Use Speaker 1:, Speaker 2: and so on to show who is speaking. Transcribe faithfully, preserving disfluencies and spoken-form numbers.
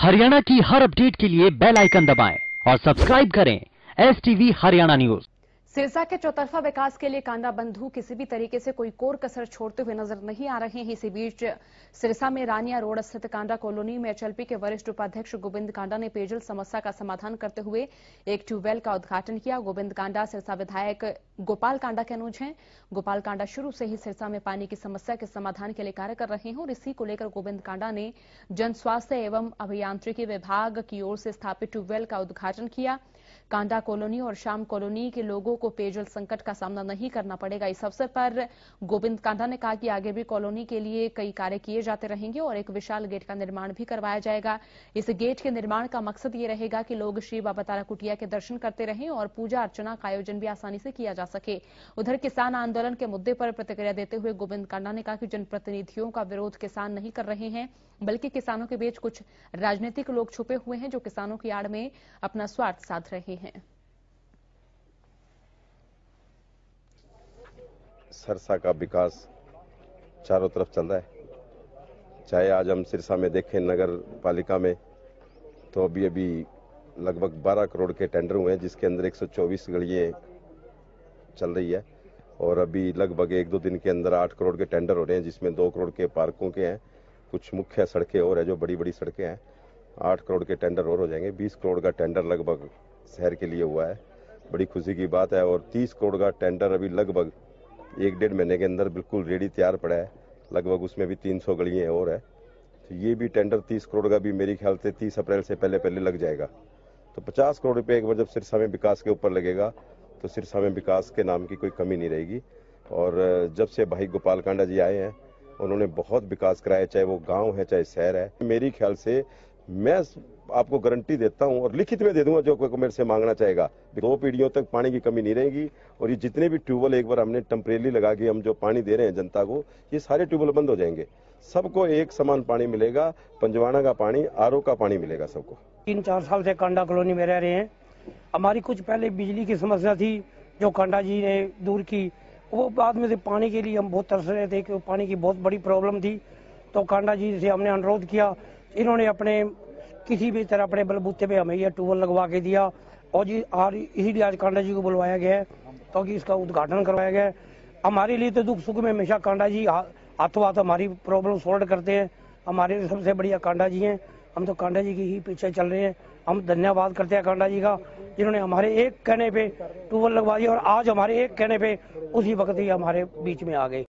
Speaker 1: हरियाणा की हर अपडेट के लिए बेल आइकन दबाएं और सब्सक्राइब करें S TV Haryana news.
Speaker 2: Sirsa के चौतरफा विकास के लिए कांडा बंधु किसी भी तरीके से कोई कोर कसर छोड़ते हुए नजर नहीं आ रहे हैं। इसी बीच सिरसा में रानिया रोड स्थित कांडा कॉलोनी में एचएलपी के वरिष्ठ उपाध्यक्ष गोविंद कांडा ने पेयजल समस्या का समाधान करते हुए एक ट्यूबवेल का उद्घाटन किया। गोविंद कांडा सिरसा विधायक गोपाल कांडा के अनुज हैं। गोपाल कांडा शुरू से ही सिरसा में पानी की समस्या के समाधान के लिए कार्य कर रहे हैं और इसी को लेकर गोविंद कांडा ने जन स्वास्थ्य एवं अभियांत्रिकी विभाग की ओर से स्थापित ट्यूबवेल का उद्घाटन किया। कांडा कॉलोनी और शाम कॉलोनी के लोगों को पेयजल संकट का सामना नहीं करना पड़ेगा। इस अवसर पर गोविंद कांडा ने कहा कि आगे भी कॉलोनी के लिए कई कार्य किए जाते रहेंगे और एक विशाल गेट का निर्माण भी करवाया जाएगा। इस गेट के निर्माण का मकसद ये रहेगा कि लोग श्री बाबा तारा कुटिया के दर्शन करते रहें और पूजा अर्चना का आयोजन भी आसानी से किया जा सके। उधर किसान आंदोलन के मुद्दे पर प्रतिक्रिया देते हुए गोविंद कांडा ने कहा कि जनप्रतिनिधियों का विरोध किसान नहीं कर रहे हैं, बल्कि किसानों के बीच कुछ राजनीतिक लोग छुपे हुए हैं जो किसानों की आड़ में अपना स्वार्थ साध रहे हैं।
Speaker 3: सिरसा का विकास चारों तरफ चल रहा है। चाहे आज हम सिरसा में देखें नगर पालिका में, तो अभी अभी लगभग बारह करोड़ के टेंडर हुए हैं, जिसके अंदर एक सौ चौबीस गलियां चल रही है और अभी लगभग एक दो दिन के अंदर आठ करोड़ के टेंडर हो रहे हैं, जिसमें दो करोड़ के पार्कों के हैं, कुछ मुख्य सड़कें और है जो बड़ी बड़ी सड़कें हैं। आठ करोड़ के टेंडर और हो जाएंगे। बीस करोड़ का टेंडर लगभग शहर के लिए हुआ है, बड़ी खुशी की बात है। और तीस करोड़ का टेंडर अभी लगभग एक डेढ़ महीने के अंदर बिल्कुल रेडी तैयार पड़ा है, लगभग उसमें भी तीन सौ गलियां और है। तो ये भी टेंडर तीस करोड़ का भी मेरे ख्याल से तीस अप्रैल से पहले पहले लग जाएगा। तो पचास करोड़ रुपए एक बार जब सिरसा में विकास के ऊपर लगेगा तो सिरसा में विकास के नाम की कोई कमी नहीं रहेगी। और जब से भाई गोपाल कांडा जी आए हैं, उन्होंने बहुत विकास कराया, चाहे वो गाँव है चाहे शहर है। मेरी ख्याल से मैं आपको गारंटी देता हूं और लिखित में दे दूंगा, जो कोई मेरे से मांगना चाहेगा, दो पीढ़ियों तक पानी की कमी नहीं रहेगी। और ये जितने भी ट्यूबवेल एक बार हमने टेम्परेरी लगा के हम जो पानी दे रहे हैं जनता को, ये सारे ट्यूबवेल बंद हो जाएंगे। सबको एक समान पानी मिलेगा, पंजवाना का पानी, आर ओ का पानी मिलेगा सबको।
Speaker 4: तीन चार साल से कांडा कॉलोनी में रह रहे हैं। हमारी कुछ पहले बिजली की समस्या थी जो कांडा जी ने दूर की, वो बाद में से पानी के लिए हम बहुत तरस रहे थे कि पानी की बहुत बड़ी प्रॉब्लम थी। तो कांडा जी से हमने अनुरोध किया, इन्होंने अपने किसी भी तरह अपने बलबूते पे हमें यह ट्यूबवेल लगवा के दिया और जी और इसीलिए आज कांडा जी को बुलवाया गया है ताकि तो इसका उद्घाटन करवाया गया है। हमारे लिए तो दुख सुख में हमेशा कांडा जी हाथों हाथ हमारी प्रॉब्लम सॉल्व करते हैं। हमारे लिए सबसे बढ़िया कांडा जी हैं। हम तो कांडा जी के ही पीछे चल रहे हैं। हम धन्यवाद करते हैं कांडा जी का, जिन्होंने हमारे एक कहने पे ट्यूबवेल लगवा दिया और आज हमारे एक कहने पे उसी वक्त ही हमारे बीच में आ गए।